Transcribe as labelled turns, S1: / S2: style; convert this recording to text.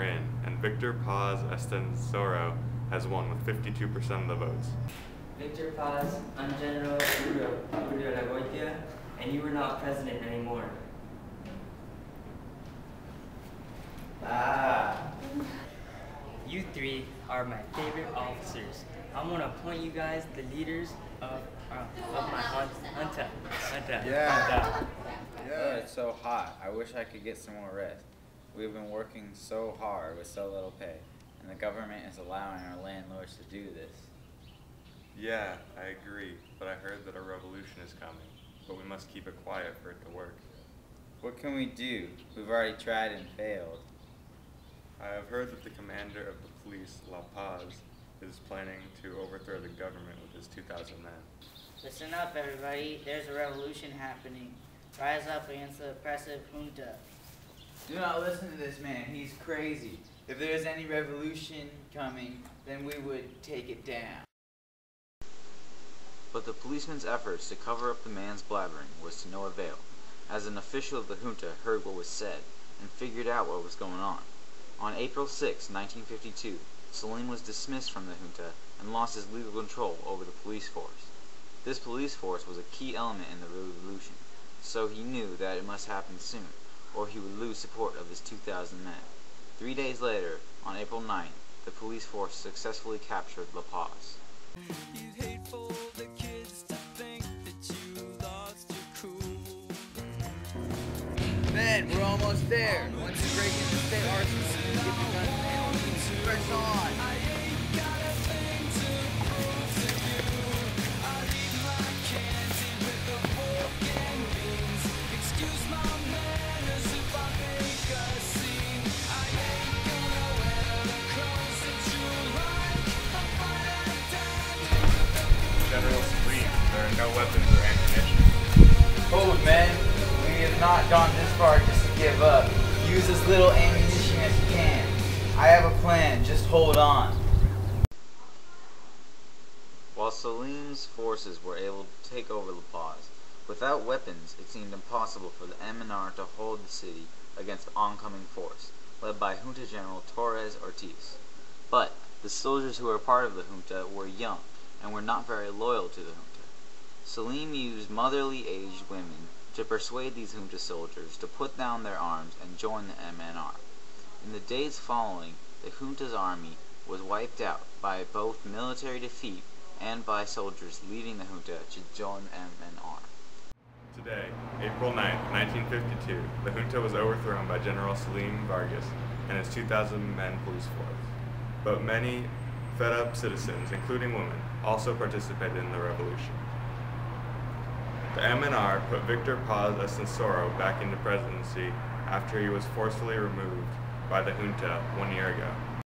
S1: are in, and Victor Paz Estensoro has won with 52% of the votes.
S2: Victor Paz, I'm General Uriolagoitia, and you are not president anymore. You three are my favorite officers. I'm gonna appoint you guys the leaders of my junta.
S3: Yeah, it's so hot. I wish I could get some more rest. We've been working so hard with so little pay, and the government is allowing our landlords to do this.
S1: Yeah, I agree, but I heard that a revolution is coming, but we must keep it quiet for it to work.
S3: What can we do? We've already tried and failed.
S1: I have heard that the commander of the police, La Paz, is planning to overthrow the government with his 2,000 men.
S4: Listen up, everybody. There's a revolution happening. Rise up against the oppressive junta.
S3: Do not listen to this man. He's crazy. If there is any revolution coming, then we would take it down.
S5: But the policeman's efforts to cover up the man's blabbering was to no avail, as an official of the junta heard what was said and figured out what was going on. On April 6, 1952, Salim was dismissed from the junta and lost his legal control over the police force. This police force was a key element in the revolution, so he knew that it must happen soon, or he would lose support of his 2,000 men. 3 days later, on April 9th, the police force successfully captured La Paz.
S3: Men, we're almost there. Once you break into the state arsenal, you get the guns and ammunition. Press on.
S1: General Salim, there are no weapons or ammunition.
S3: Hold, men. We have not gone this far just to give up. Use as little ammunition as you can. I have a plan. Just hold on.
S5: While Salim's forces were able to take over La Paz, without weapons it seemed impossible for the MNR to hold the city against the oncoming force, led by Junta General Torres Ortiz. But the soldiers who were part of the junta were young and were not very loyal to the junta. Salim used motherly aged women to persuade these junta soldiers to put down their arms and join the MNR. In the days following, the junta's army was wiped out by both military defeat and by soldiers leaving the junta to join MNR.
S1: Today, April 9th, 1952, the junta was overthrown by General Salim Vargas and his 2,000-men police force. But many fed-up citizens, including women, also participated in the revolution. The MNR put Victor Paz Estensoro back into presidency after he was forcefully removed by the junta 1 year ago.